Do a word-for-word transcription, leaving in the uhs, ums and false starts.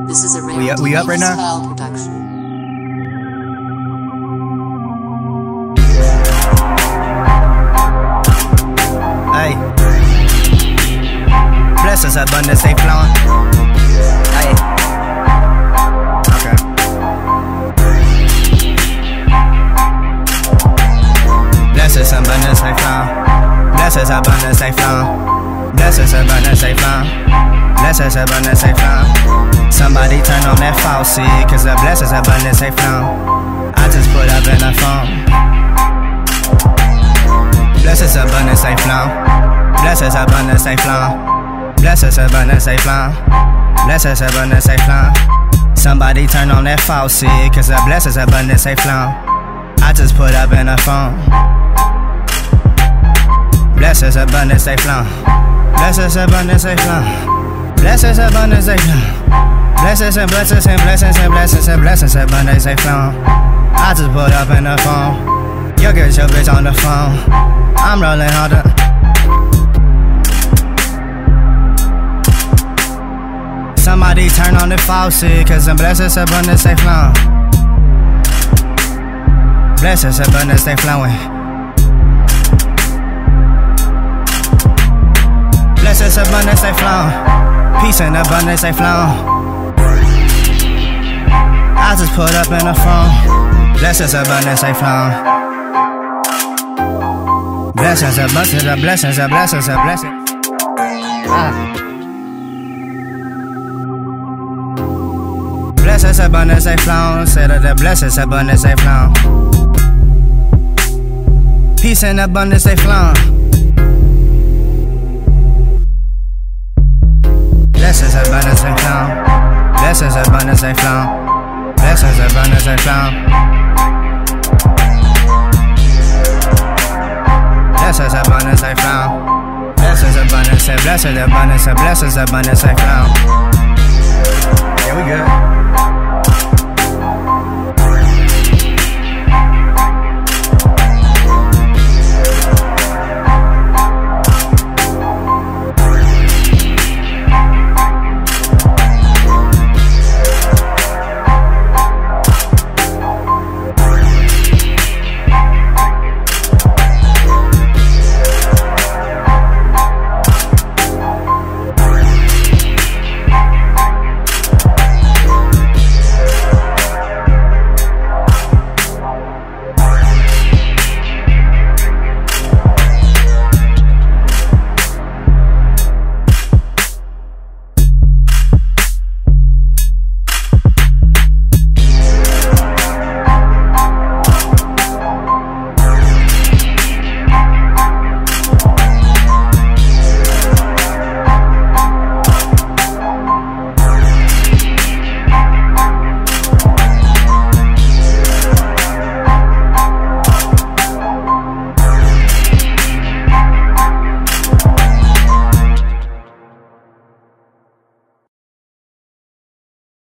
This is a Rarity We up, we up right now? Lifestyle Production. Hey, blessings, abundance, they flowing. Hey, okay. Blessings, abundance, they flowing. Blessings, abundance, they flowing. Blessings, abundance, they flowing. Blessings, abundance, they flowing. Somebody turn on that faucet, cause the blessings, abundance, they flowing. I just put up in the phone. Blessings, abundance, they flow. Blessings, abundance, they flow. Blessings, abundance, they flow. Blessings, abundance, they flow. Somebody turn on that faucet, cause the blessings, abundance, they flow. I just put up in the phone. Blessings, abundance, they flow. Blessings, abundance, they flow. Blessings, abundance, they flow. Blessings and blessings and blessings and blessings and blessings, abundance, they flow. I just put up in the phone. You get your bitch on the phone. I'm rolling harder. Somebody turn on the faucet, cause the blessings, abundance, they flow. Blessings, abundance, they flowing. Blessings, abundance, they flow. Peace and abundance, they flow. I just put up in the phone. Blessings, abundance, they flow. Blessings, abundance, a blessings, a blessings, a blessing. Ah. Blessings, abundance, they flow. Say that the blessings, abundance, they flow. Peace and abundance, they flow. Blessings, abundance, they flow. Blessings, abundance, they flow. Blessings, abundance, they flow. Blessings, abundance, they flow. Blessings, abundance, blessings, abundance, blessings, abundance, they flow.